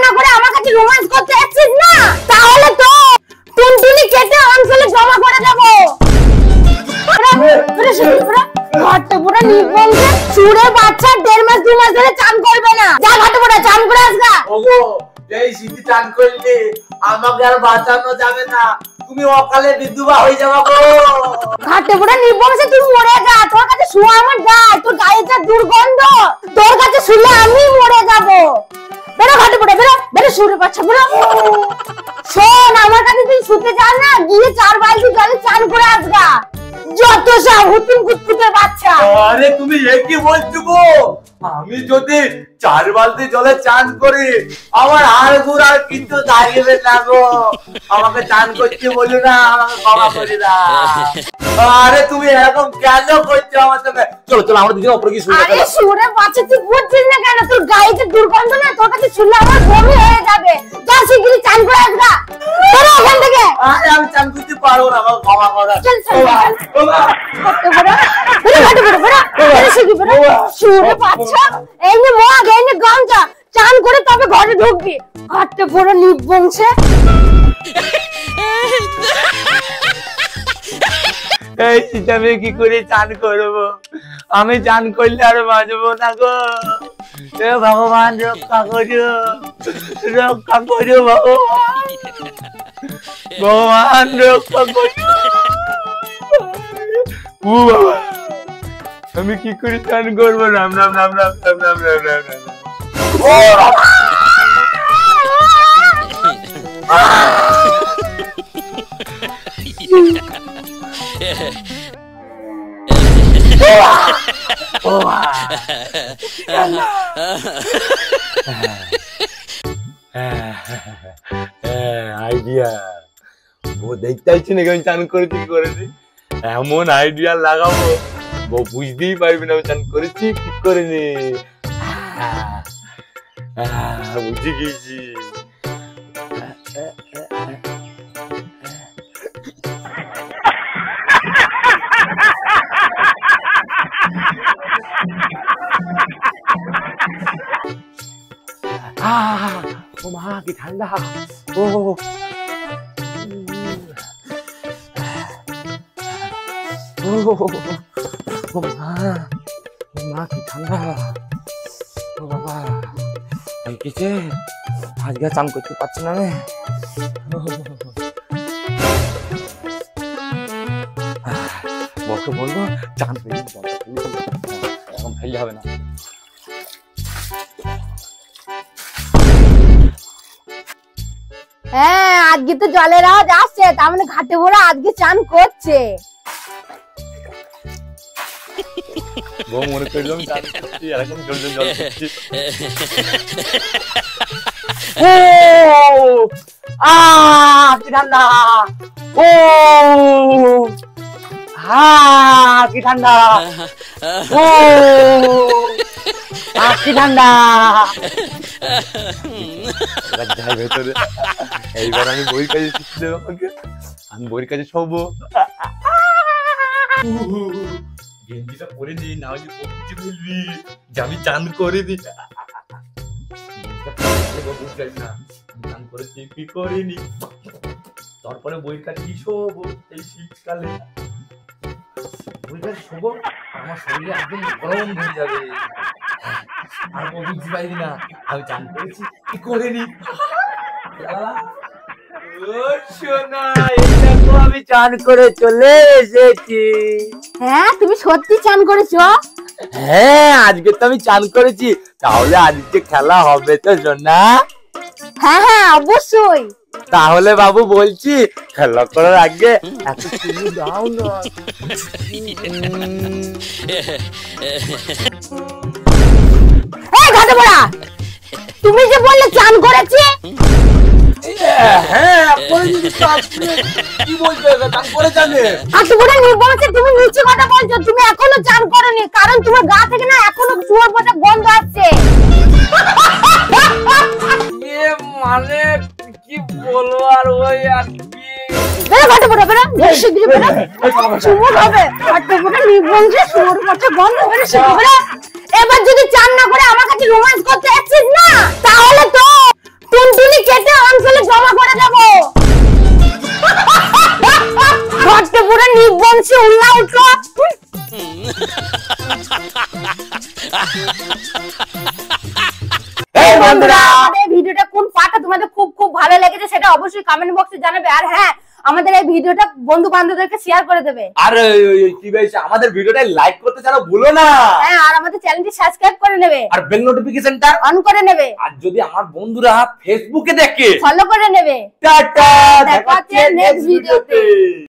না করে আমার কাছে রোম্যান্স করতে আসছিস না, তাহলে তো টুনটুনি কেটে অঞ্চলে জমা করে দেবো। ঘাটে পুরো নির্বংশে চুড়ে বাচ্চা 1.5 মাস 2 মাস ধরে চান করবে না। যা ঘাটে পুরো চান করে আসগা। ওগো এই শীতে চান করলে আমাকে আর বাঁচানো যাবে না, তুমি অকালে বিধবা হয়ে যাবা গো। ঘাটে পুরো নির্বংশে তুই মরে যা, তোর কাছে শুয়া আমার গায়ে, তোর গায়ে যা দুর্গন্ধ, তোর কাছে শুলে আমি মরে যাব। বেরো ঘাটে পুরো, বেরো বেরো শুরে বাচ্চা বেরো। শোন, আমার কাছে তুই শুতে যাস না, গিয়ে 4 বালতি জলে চান করে আসগা। যত সব হুতুম কুতকুতে বাচ্চা। আরে তুমি কি বলছো গো? আমি যদি 4 বালতি জলে চান করি আমার হাড় গুড় আর কিন্তু দাঁড়িয়ে না গো। আমাকে চান করতে বলো না, আমাকে ক্ষমা করে দাও। আরে তুমি এরকম কেন করছো আমার সঙ্গে? চলো চলো আমরা দুজন উপরে গিয়ে শুয়ে আরে শুরে বাচ্চা তুই বুঝছিস না কেন? তোর গায়ে যে দুর্গন্ধ না, তোর কাছে শুলে আমার বমি হয়ে যাবে। যা শিগগিরই চান করে আসগা। বেরো ওখান থেকে। আরে আমি চান করতে পারবো না, আমাকে ক্ষমা করো। চল চল শুরে বাচ্চা, এই নে মগ, এই নে গামছা, চান করে তবে ঘরে ঢুকবি। ঘরটা পুরো নির্বংশে। এই শীতে কি করে চান করবো? আমি চান করলে আর বাঁচবো না গো। এ ভগবান রক্ষা করো, রক্ষা করো ভগবান, ভগবান রক্ষা করো। ও বাবা, আমি কি করে চান করবো? রাম রাম রাম রাম রাম রাম রাম রাম রাম। ও বাবা, আইডিয়া বউ দেখতে পাচ্ছি না আমি চান করেছি করেছি, এমন আইডিয়া লাগাবো বউ বুঝতেই পারবি না আমি চান করেছি কি করিনি। বুঝে গেছি। ও মা কি ঠান্ডা, ও মা কি ঠান্ডা, ও বাবা আমি কিছু আজকে চান করতে পারছি না। বউকে বলবো চান ফেলি, এখন ফেললে হবে না। হ্যাঁ আজকে তো জলের আওয়াজ আসছে, তার মানে ঘাটে ভরা আজকে চান করছে। বউ মনে করলাম চান করছি, এরকম জল জল জল করছি। ও কি ঠান্ডা, ও কি ঠান্ডা, ও কি ঠান্ডা। ভেতরে এইবার আমি বইয়ের কাছে শিখতে দেবো, আমি বইয়ের কাছে শোবো। গেঞ্জিটা পরে দিই, না হলে বুঝতে ফেলবি যে আমি চান করে দিই। চান করেছি কি করিনি, তারপরে বইয়ের কাছে কি শোবো এই শীতকালে। বইয়ের কাছে শোবো, আমার শরীরে একদম গরম হয়ে যাবে, আর বুঝতে পারবি না আমি চান করেছি কি করিনি। আমি চান করে চলে এসেছি। হ্যাঁ তুমি সত্যি চান করেছো? হ্যাঁ আজকে তো আমি চান করেছি, তাহলে আজকে খেলা হবে তো সোনা? হ্যাঁ হ্যাঁ অবশ্যই। তাহলে বাবু বলছি খেলা করার আগে এত চিনি দাও না। এই ঘাটে বড়া, তুমি যে বললে চান করেছি, হ্যাঁ কি বলছো চান করে জানে? তুমি নিচে কথা বলছো, তুমি এখনো চান করোনি, কারণ তোমার গা থেকে না এখনো শুয়োর পচা গন্ধ আসছে। মানে কি বলবো আর ওই আর কি। বেরো ঘাটে বড়া, বেরো শিগগিরই বেরো, চুমুক হবে। ঘাটে বড়া নির্বংশে শুয়োর পচা গন্ধ, বেরো শিগগিরই বেরো। এবার যদি চান না করে আমার কাছে রোম্যান্স করতে আসছিস না, তাহলে তো এই বন্ধুরা, আমাদের ভিডিওটা কোন পার্টটা তোমাদের খুব খুব ভালো লেগেছে সেটা অবশ্যই কমেন্ট বক্সে জানাবে। আর হ্যাঁ, আমাদের এই ভিডিওটা বন্ধু বান্ধবদেরকে শেয়ার করে দেবে। আর কি বলছে, আমাদের ভিডিওটা লাইক করতে যেন ভুলো না। হ্যাঁ, আর আমাদের চ্যানেলটি সাবস্ক্রাইব করে নেবে আর বেল নোটিফিকেশনটা অন করে নেবে। আর যদি আমার বন্ধুরা ফেসবুকে দেখে ফলো করে নেবে। টাটা, দেখা হচ্ছে নেক্সট ভিডিওতে।